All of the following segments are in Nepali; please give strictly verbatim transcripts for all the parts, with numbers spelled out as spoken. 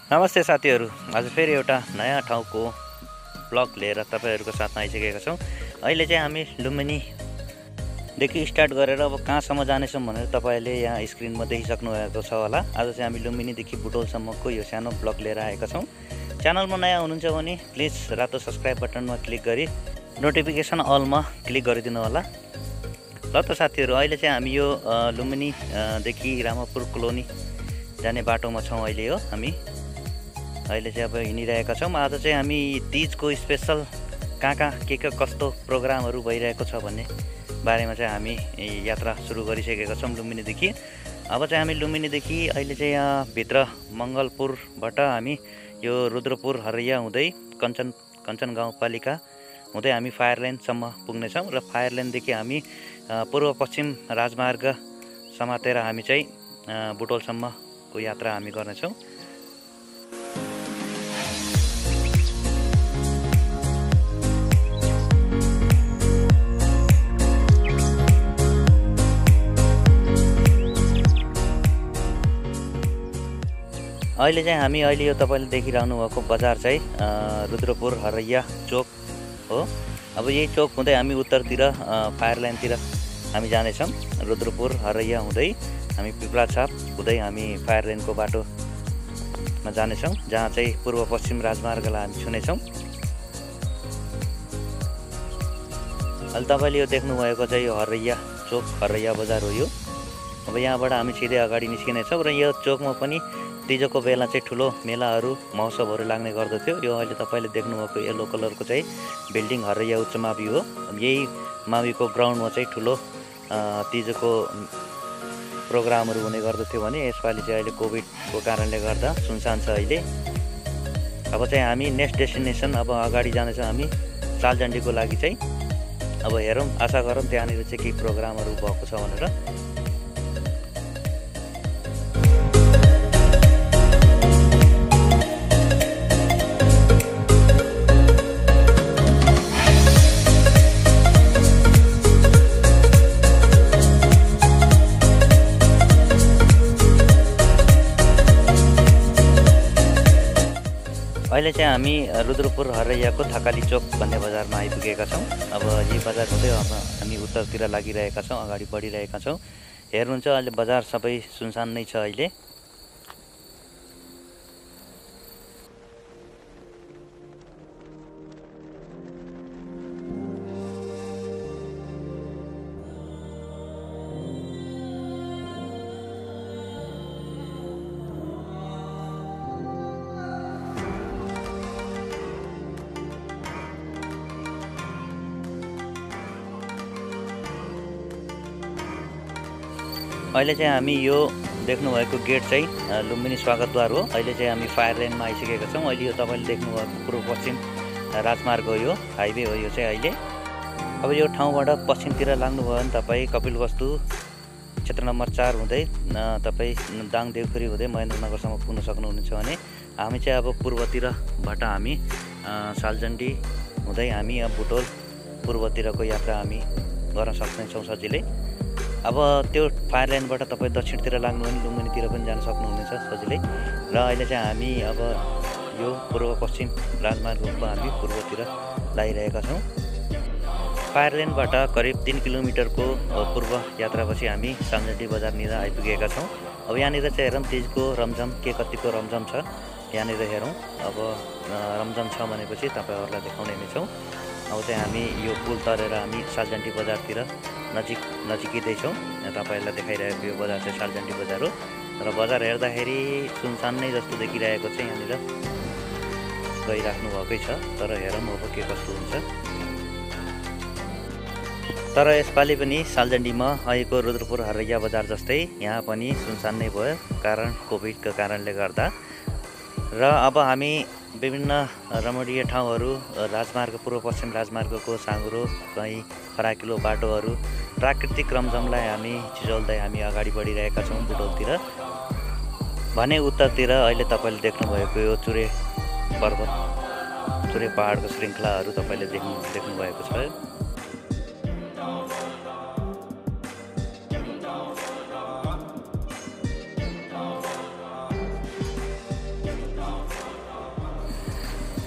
नमस्ते साथीहरु, आज फेरि एउटा नयाँ ठाउँको ब्लग लिएर तपाईहरुको साथमा आइसकेका छौं। अहिले चाहिँ हामी लुम्बिनी देखि स्टार्ट गरेर अब कहाँसम्म जानेछौं भनेर तपाईले यहाँ स्क्रिनमा देखिसक्नु भएको छ होला। आज चाहिँ हामी लुम्बिनी देखि बुटोलसम्मको यो सानो ब्लग लिएर आएका छौं। च्यानलमा नयाँ हुनुहुन्छ भने प्लिज रातो सब्स्क्राइब बटनमा क्लिक गरी नोटिफिकेसन अलमा क्लिक गरिदिनु होला। ल त साथीहरु, अहिले चाहिँ हामी यो लुम्बिनी देखि रामपुर कोलोनी जाने बाटोमा छौं। अहिले हो हामी अहिले चाहिँ अब हिँडिरहेका छौं। आज चाहिँ हामी तीजको स्पेशल कहाँ कहाँ के के कस्तो प्रोग्रामहरु भइरहेको छ भन्ने बारेमा चाहिँ हामी यात्रा सुरु गरिसकेका छौं लुम्बिनीदेखि। अब चाहिँ हामी लुम्बिनीदेखि अहिले चाहिँ यहाँ भित्र मंगलपुरबाट हामी यो रुद्रपुर हरैया हुँदै कञ्चन कञ्चन गाउँपालिका हुँदै हामी फायरलाइन सम्म पुग्ने छौं र फायरलाइन देखि हामी पूर्व पश्चिम राजमार्ग समातेर हामी चाहिँ बुटोलसम्मको यात्रा हामी गर्ने छौं। अहिले चाहिँ हामी अहिले यो तपाईले देखिरहनु भएको बजार चाहिँ रुद्रपुर हरैया चोक हो। अब यही चोक हुँदै हामी उत्तरतिर फायरलाइनतिर हामी जाने छौं। रुद्रपुर हरैया हुँदै हामी पिपलाछाप हुँदै हामी फायरलाइनको बाटोमा जाने छौं, जहाँ चाहिँ पूर्व पश्चिम राजमार्गलाई हामी छुने छौं। अहिले तपाईले यो देख्नु भएको चाहिँ यो हरैया चोक हरैया बजार हो यो। अब यहाँबाट हामी सिधै अगाडि निस्किने छौं र यो चोकमा पनि तीजको बेला चाहिँ ठुलो मेलाहरू महोत्सवहरू लाग्ने गर्दथ्यो। यो अहिले तपाईले देख्नुभएको येलो कलरको चाहिँ बिल्डिङ हरैया उच्च मावि हो। यही माविको ग्राउन्डमा चाहिँ ठुलो तीजको प्रोग्रामहरू हुने गर्दथ्यो भने यसपालि चाहिँ अहिले कोभिडको कारणले गर्दा सुनसान छ अहिले। अब चाहिँ हामी नेक्स्ट डेस्टिनेसन अब अगाडि जानेछौँ हामी सालजहन्दीको लागि चाहिँ। अब हेरौँ, आशा गरौँ त्यहाँनिर चाहिँ केही प्रोग्रामहरू भएको छ भनेर। अहिले चाहिँ हामी रुद्रपुर हरैयाको थकाली चोक भन्ने बजारमा आइपुगेका छौं। अब यही बजार हुँदै अब हामी उत्तरतिर लागिरहेका छौं, अगाडि बढिरहेका छौं। हेर्नुहुन्छ अहिले बजार सबै सुनसान नै छ अहिले। अहिले चाहिँ हामी यो देख्नुभएको गेट चाहिँ लुम्बिनी स्वागतद्वार हो। अहिले चाहिँ हामी फायरलाइनमा आइसकेका छौं। अहिले यो तपाईले देख्नुभएको पूर्व पश्चिम राजमार्ग हो, यो हाइवे हो यो चाहिँ अहिले। अब यो ठाउँबाट पश्चिमतिर लाग्नुभयो भने तपाईँ कपिलवस्तु क्षेत्र नम्बर चार हुँदै तपाईँ दाङ देवखुरी हुँदै महेन्द्रनगरसम्म पुग्न सक्नुहुनेछ भने हामी चाहिँ अब पूर्वतिरबाट हामी सालजहन्दी हुँदै हामी अब बुटोल पूर्वतिरको यात्रा हामी गर्न सक्नेछौँ सजिलै। अब त्यो फायरलाइनबाट तपाईँ दक्षिणतिर लाग्नु भने लुम्बिनीतिर पनि जान सक्नुहुनेछ सजिलै। र अहिले चाहिँ हामी अब यो पूर्व पश्चिम राजमार्गको हामी पूर्वतिर लागिरहेका छौँ। फायरलाइनबाट करिब तीन किलोमिटरको पूर्व यात्रापछि हामी सालजहन्दी बजारनिर आइपुगेका छौँ। अब यहाँनिर चाहिँ हेरौँ तीजको रमझम के कतिको रमझम छ यहाँनिर हेरौँ। अब रमझम छ भनेपछि तपाईँहरूलाई देखाउने नै छौँ। अब चाहिँ हामी यो पुल तरेर हामी सालजहन्दी बजारतिर नजिक नजिकिँदैछौँ। तपाईँहरूलाई देखाइरहेको यो बजार चाहिँ सालजहन्दी बजार हो र बजार हेर्दाखेरि सुनसान नै जस्तो देखिरहेको चाहिँ यहाँनिर गइराख्नु भएकै छ। तर हेरौँ अब के कस्तो हुन्छ। तर यसपालि पनि सालजहन्दीमा आएको रुद्रपुर हरैया बजार जस्तै यहाँ पनि सुनसान नै भयो, कारण कोभिडको कारणले गर्दा। र अब हामी विभिन्न रमणीय ठाउँहरू राजमार्ग पूर्व पश्चिम राजमार्गको साँघुरो कहीँ फराकिलो बाटोहरू प्राकृतिक रमझमलाई हामी चिजोल्दै हामी अगाडि बढिरहेका छौँ बुटोलतिर भने उत्तरतिर अहिले तपाईँले देख्नुभएको यो चुरे पर्वत चुरे पहाडको श्रृङ्खलाहरू तपाईँले देख्नु देख्नुभएको छ।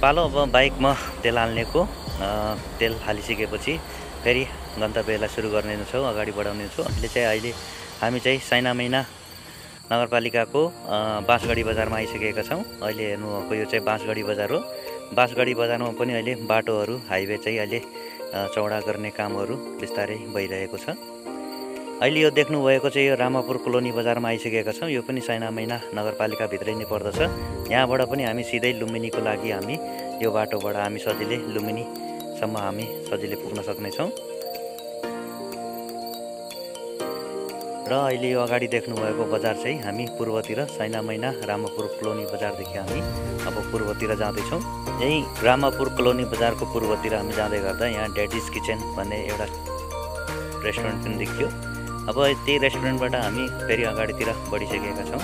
पालो अब बाइकमा तेल हाल्नेको तेल हालिसकेपछि फेरि गन्तव्यलाई सुरु गर्ने छौँ, अगाडि बढाउने छौँ। अहिले चाहिँ अहिले हामी चाहिँ साइनामाइना नगरपालिकाको बासघडी बजारमा आइसकेका छौँ। अहिले हेर्नुभएको यो चाहिँ बासघडी बजार हो। बासघडी बजारमा पनि अहिले बाटोहरू हाइवे चाहिँ अहिले चौडा गर्ने कामहरू बिस्तारै भइरहेको छ। अहिले यो देख्नुभएको चाहिँ यो रामपुर कोलोनी बजारमा आइसकेका छौँ। यो पनि साइनामाइना नगरपालिकाभित्रै नै पर्दछ। यहाँबाट पनि हामी सिधै लुम्बिनीको लागि हामी यो बाटोबाट हामी सजिलै लुम्बिनीसम्म हामी सजिलै पुग्न सक्नेछौँ। र अहिले यो अगाडि देख्नुभएको बजार चाहिँ हामी पूर्वतिर साइनामाइना रामपुर कोलोनी बजारदेखि हामी अब पूर्वतिर जाँदैछौँ। यही रामपुर कोलोनी बजारको पूर्वतिर हामी जाँदै गर्दा यहाँ ड्याडिज किचन भन्ने एउटा रेस्टुरेन्ट पनि देखियो। अब त्यही रेस्टुरेन्टबाट हामी फेरि अगाडितिर बढिसकेका छौँ।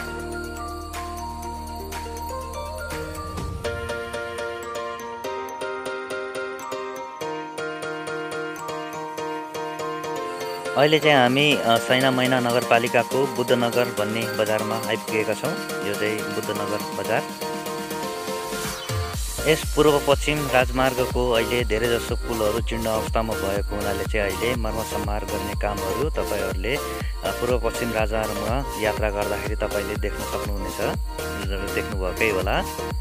अहिले चाहिँ हामी साइनामाइना नगरपालिकाको बुद्धनगर भन्ने बजारमा आइपुगेका छौँ। यो चाहिँ बुद्धनगर बजार। यस पूर्व पश्चिम राजमार्गको अहिले धेरैजसो पुलहरू जीर्ण अवस्थामा भएको हुनाले चाहिँ अहिले मर्मसम्हार गर्ने कामहरू तपाईँहरूले पूर्व पश्चिम राजमार्गमा यात्रा गर्दाखेरि तपाईँले देख्न सक्नुहुनेछ, देख्नुभएकै होला।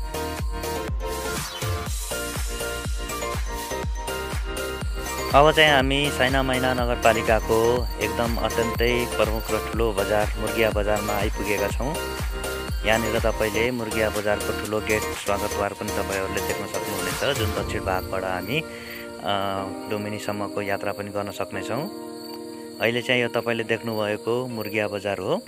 अब चाहिँ हामी साइनामाइना नगरपालिकाको एकदम अत्यन्तै प्रमुख र ठुलो बजार मुर्गिया बजारमा आइपुगेका छौँ। यहाँनिर तपाईँले मुर्गिया बजारको ठुलो गेट स्वागतद्वार पनि तपाईँहरूले देख्न सक्नुहुनेछ, जुन दक्षिण भागबाट हामी लुम्बिनीसम्मको यात्रा पनि गर्न सक्नेछौँ। अहिले चाहिँ यो तपाईँले देख्नुभएको मुर्गिया बजार हो।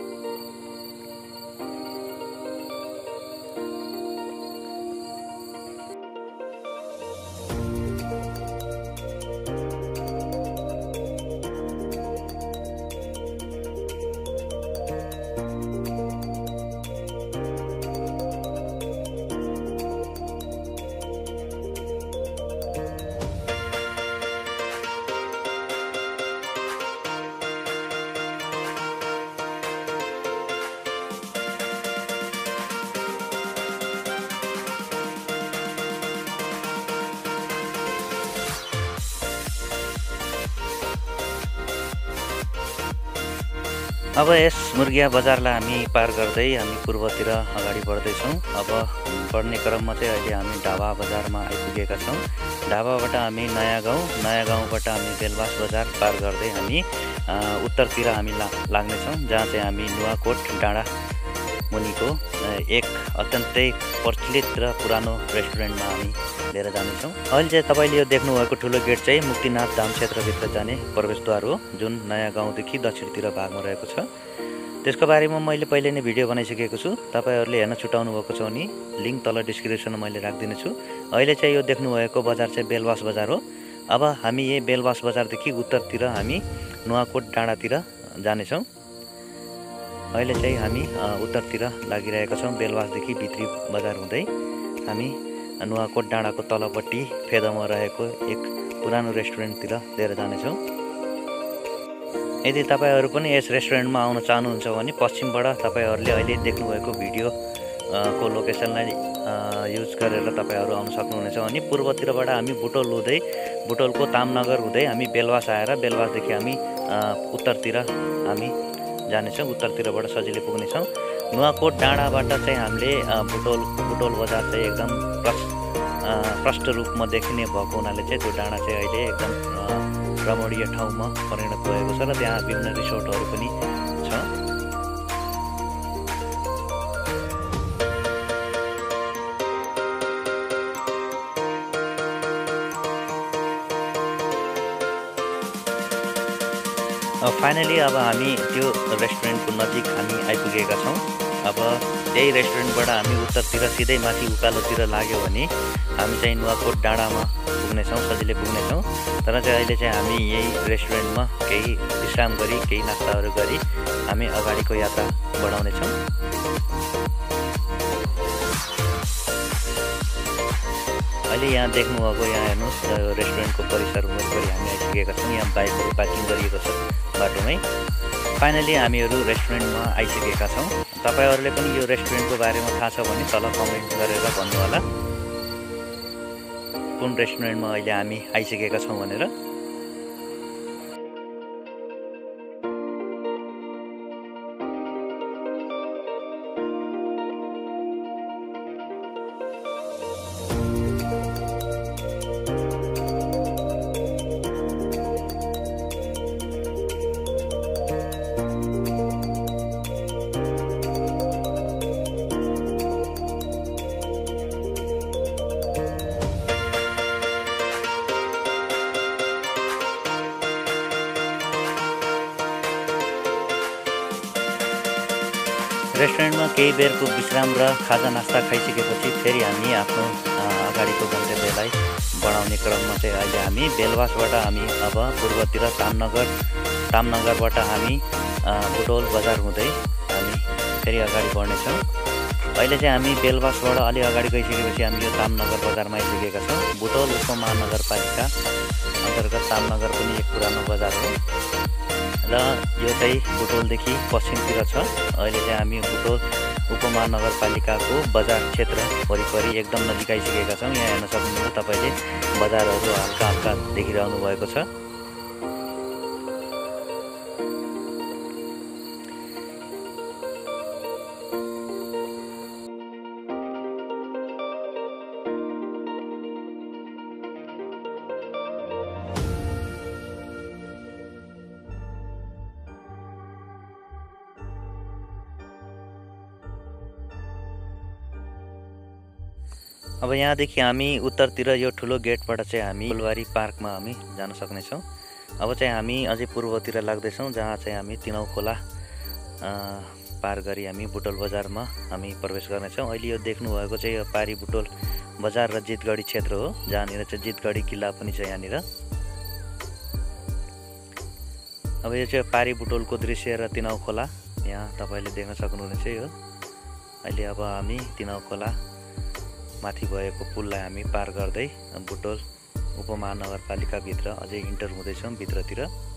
अब यस मुर्गिया बजारलाई हामी पार गर्दै हामी पूर्वतिर अगाडि बढ्दैछौँ। अब बढ्ने क्रममा चाहिँ अहिले हामी ढाबा बजारमा आइपुगेका छौँ। ढाबाबाट हामी नयाँ गाउँ, नयाँ गाउँबाट हामी बेलबास बजार पार गर्दै हामी उत्तरतिर हामी ला लाग्नेछौँ, जहाँ चाहिँ हामी नुवाकोट डाँडा मुनिको एक अत्यन्तै प्रचलित र पुरानो रेस्टुरेन्टमा हामी लिएर जानेछौँ। अहिले चाहिँ तपाईँले यो देख्नुभएको ठुलो गेट चाहिँ मुक्तिनाथ धाम क्षेत्रभित्र जाने प्रवेशद्वार हो, जुन नयाँ गाउँदेखि दक्षिणतिर भागमा रहेको छ। त्यसको बारेमा मैले पहिले नै भिडियो बनाइसकेको छु। तपाईँहरूले हेर्न छुटाउनु भएको छ भने लिङ्क तल डिस्क्रिप्सनमा मैले राखिदिनेछु। अहिले चाहिँ यो देख्नुभएको बजार चाहिँ बेलबास बजार हो। अब हामी यही बेलबास बजारदेखि उत्तरतिर हामी नुवाकोट डाँडातिर जानेछौँ। अहिले चाहिँ हामी उत्तरतिर लागिरहेका छौँ। बेलबासदेखि भित्री बजार हुँदै हामी नुवाकोट डाँडाको तलपट्टि फेदमा रहेको एक पुरानो रेस्टुरेन्टतिर लिएर जानेछौँ। यदि तपाईँहरू पनि यस रेस्टुरेन्टमा आउन चाहनुहुन्छ भने पश्चिमबाट तपाईँहरूले अहिले देख्नुभएको भिडियो को लोकेसनलाई युज गरेर तपाईँहरू आउन सक्नुहुनेछ। अनि पूर्वतिरबाट हामी बुटोल हुँदै बुटोलको तामनगर हुँदै हामी बेलबास आएर बेलबासदेखि हामी उत्तरतिर हामी जानेछौँ। उत्तरतिरबाट सजिलै पुग्नेछौँ। नुवाकोट डाँडाबाट चाहिँ हामीले बुटोल बुटोल बजार चाहिँ एकदम प्रस प्रष्ट रूपमा देखिने भएको हुनाले चाहिँ त्यो डाँडा चाहिँ अहिले एकदम रमणीय ठाउँमा परिणत भएको छ र त्यहाँ विभिन्न रिसोर्टहरू पनि छ। फाइनली अब हामी त्यो रेस्टुरेन्टको नजिक हामी आइपुगेका छौँ। अब त्यही रेस्टुरेन्टबाट हामी उत्तरतिर सिधै माथि उकालोतिर लाग्यो भने हामी चाहिँ नुवाकोट डाँडामा पुग्नेछौँ, सजिलै पुग्नेछौँ। तर चाहिँ अहिले चाहिँ हामी यही रेस्टुरेन्टमा केही विश्राम गरी केही नास्ताहरू गरी हामी अगाडिको यात्रा बढाउनेछौँ। अहिले यहाँ देख्नुभएको यहाँ हेर्नुहोस् रेस्टुरेन्टको परिसर वरिपरि हामी आइसकेका छौँ। यहाँ बाइकहरू पार्किङ गरिएको छ बाटोमै। फाइनली हामीहरू रेस्टुरेन्टमा आइसकेका छौँ। तपाईँहरूले पनि यो रेस्टुरेन्टको बारेमा थाहा छ भने तल कमेन्ट गरेर भन्नुहोला। कुन रेस्टुरेन्टमा अहिले हामी आइसकेका छौँ भनेर। रेस्टुरेन्टमा केही बेरको विश्राम र खाजा नास्ता खाइसकेपछि फेरि हामी आफ्नो अगाडिको गन्तव्यलाई बढाउने क्रममा चाहिँ अहिले हामी बेलबासबाट हामी अब पूर्वतिर तामनगर तामनगरबाट हामी बुटवल बजार हुँदै हामी फेरि अगाडि बढ्नेछौँ। अहिले चाहिँ हामी बेलबासबाट अलि अगाडि गइसकेपछि हामी यो तामनगर बजारमा आइसकेका छौँ। बुटवल उपमहानगरपालिका अन्तर्गत तामनगर पनि एक पुरानो बजार हो र यो चाहिँ बुटवलदेखि पश्चिमतिर छ। अहिले चाहिँ हामी बुटवल उपमहानगरपालिकाको बजार क्षेत्र वरिपरि एकदम नजिक आइसकेका छौँ। यहाँ हेर्न सक्नुहुन्छ तपाईँले बजारहरू हल्का हल्का देखिरहनु भएको छ। अब यहाँदेखि हामी उत्तरतिर यो ठुलो गेटबाट चाहिँ हामी फुलबारी पार्कमा हामी जान सक्नेछौँ। अब चाहिँ हामी अझै पूर्वतिर लाग्दैछौँ जहाँ चाहिँ हामी तिनौ खोला पार गरी हामी बुटवल बजारमा हामी प्रवेश गर्नेछौँ। अहिले यो देख्नुभएको चाहिँ यो पारी बुटवल बजार र जितगढी क्षेत्र हो, जहाँनिर चाहिँ जितगढी किल्ला पनि छ यहाँनिर। अब यो चाहिँ पारी बुटवलको दृश्य र तिनौ खोला यहाँ तपाईँले देख्न सक्नुहुनेछ। यो अहिले अब हामी तिनौ खोला माथि भएको पुललाई हामी पार गर्दै बुटवल उपमहानगरपालिकाभित्र अझै इन्टर हुँदैछौँ भित्रतिर।